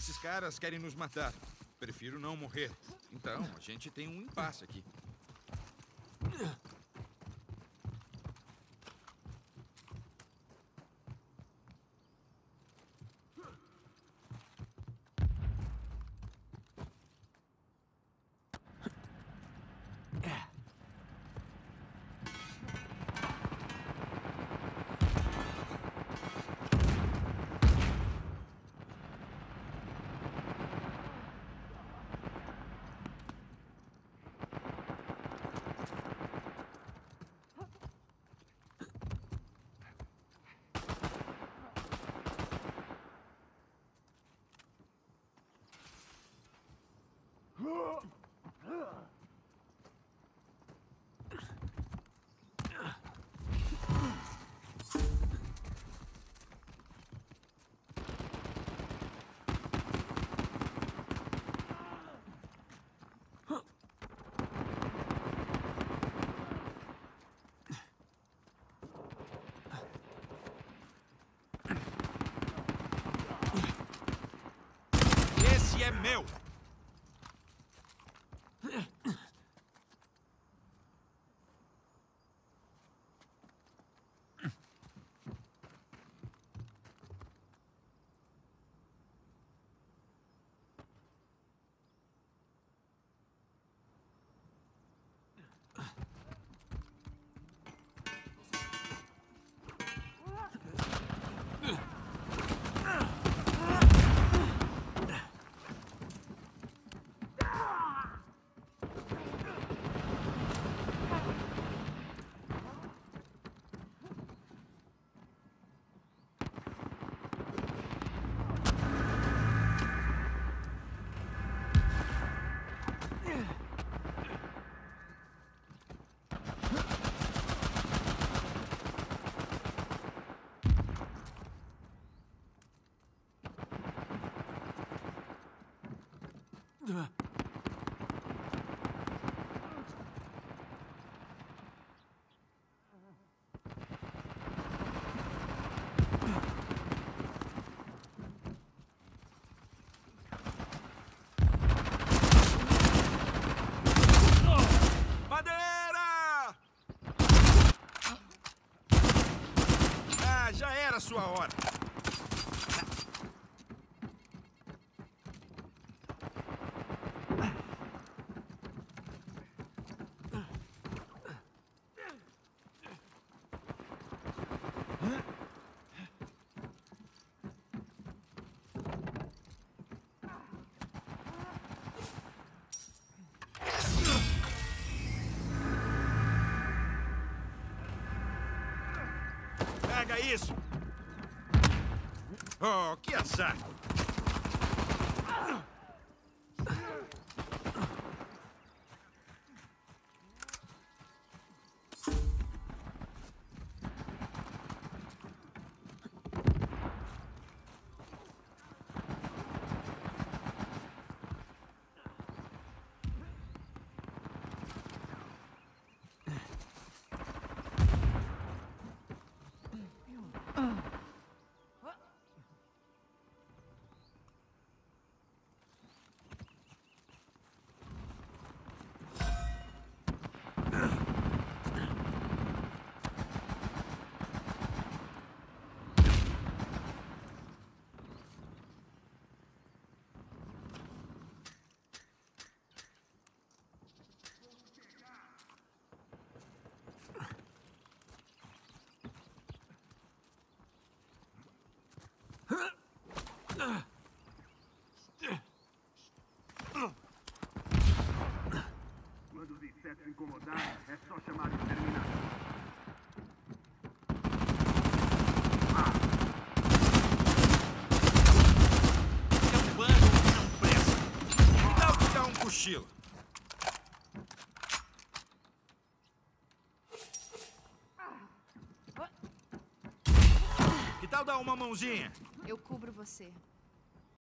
Esses caras querem nos matar. Prefiro não morrer. Então, a gente tem um impasse aqui. Esse é meu! Madeira! Ah, já era a sua hora. Pega isso! Oh, que azar! Quando os insetos incomodarem, é só chamar o exterminador. É um bando que não presta. Dá pra dar um cochilo. Que tal dar uma mãozinha? Eu cubro você.